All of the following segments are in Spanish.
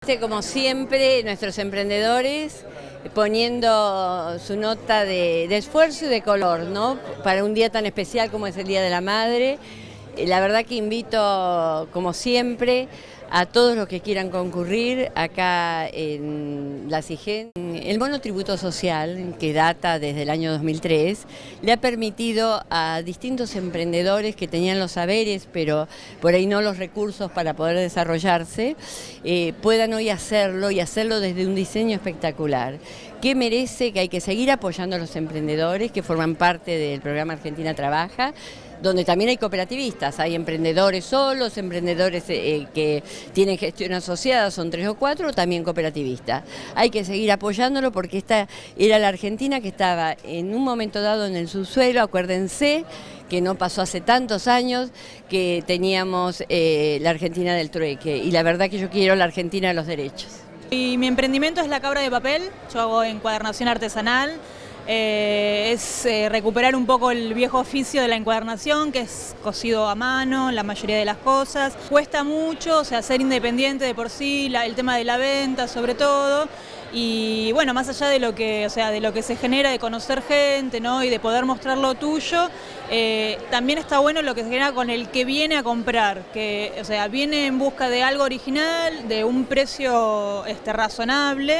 Como siempre, nuestros emprendedores poniendo su nota de esfuerzo y de color, ¿no? Para un día tan especial como es el Día de la Madre. La verdad que invito, como siempre, a todos los que quieran concurrir acá en la CIGEN. El monotributo social, que data desde el año 2003, le ha permitido a distintos emprendedores que tenían los saberes, pero por ahí no los recursos para poder desarrollarse, puedan hoy hacerlo y hacerlo desde un diseño espectacular, que merece, que hay que seguir apoyando a los emprendedores que forman parte del programa Argentina Trabaja, donde también hay cooperativistas, hay emprendedores solos, emprendedores que tienen gestión asociada, son 3 o 4, también cooperativistas. Hay que seguir apoyándolo porque esta era la Argentina que estaba en un momento dado en el subsuelo. Acuérdense que no pasó hace tantos años que teníamos la Argentina del trueque, y la verdad que yo quiero la Argentina de los derechos. Y mi emprendimiento es la cabra de papel, yo hago encuadernación artesanal. Es recuperar un poco el viejo oficio de la encuadernación, que es cosido a mano, la mayoría de las cosas. Cuesta mucho, o sea, ser independiente de por sí, el tema de la venta sobre todo. Y bueno, más allá de lo que, de lo que se genera, de conocer gente, ¿no? Y de poder mostrar lo tuyo, también está bueno lo que se genera con el que viene a comprar, que viene en busca de algo original, de un precio razonable.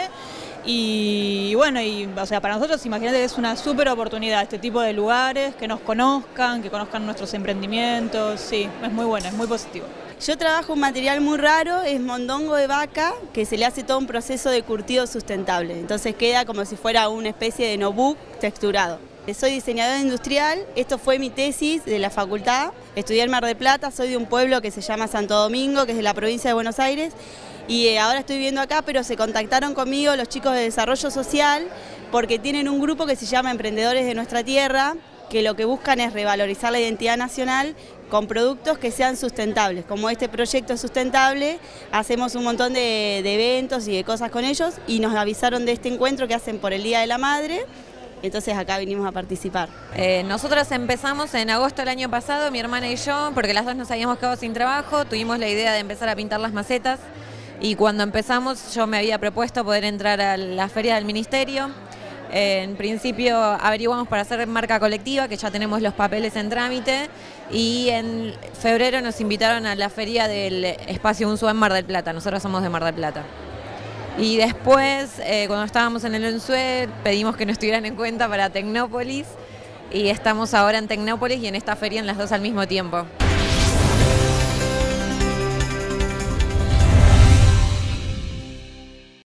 Y bueno, para nosotros, imagínate, es una súper oportunidad este tipo de lugares, que conozcan nuestros emprendimientos. Sí, es muy bueno, es muy positivo. Yo trabajo un material muy raro, es mondongo de vaca, que se le hace todo un proceso de curtido sustentable. Entonces queda como si fuera una especie de notebook texturado. Soy diseñadora industrial, esto fue mi tesis de la facultad. Estudié en Mar del Plata, soy de un pueblo que se llama Santo Domingo, que es de la provincia de Buenos Aires. Y ahora estoy viviendo acá, pero se contactaron conmigo los chicos de Desarrollo Social porque tienen un grupo que se llama Emprendedores de Nuestra Tierra, que lo que buscan es revalorizar la identidad nacional con productos que sean sustentables. Como este proyecto es sustentable, hacemos un montón de eventos y de cosas con ellos, y nos avisaron de este encuentro que hacen por el Día de la Madre. Entonces acá vinimos a participar. Nosotros empezamos en agosto del año pasado, mi hermana y yo, porque las dos nos habíamos quedado sin trabajo, tuvimos la idea de empezar a pintar las macetas. Y cuando empezamos yo me había propuesto poder entrar a la feria del ministerio. En principio averiguamos para hacer marca colectiva, que ya tenemos los papeles en trámite, y en febrero nos invitaron a la feria del Espacio Unzué en Mar del Plata. Nosotros somos de Mar del Plata. Y después, cuando estábamos en el Unzué, pedimos que nos tuvieran en cuenta para Tecnópolis, y estamos ahora en Tecnópolis y en esta feria en las dos al mismo tiempo.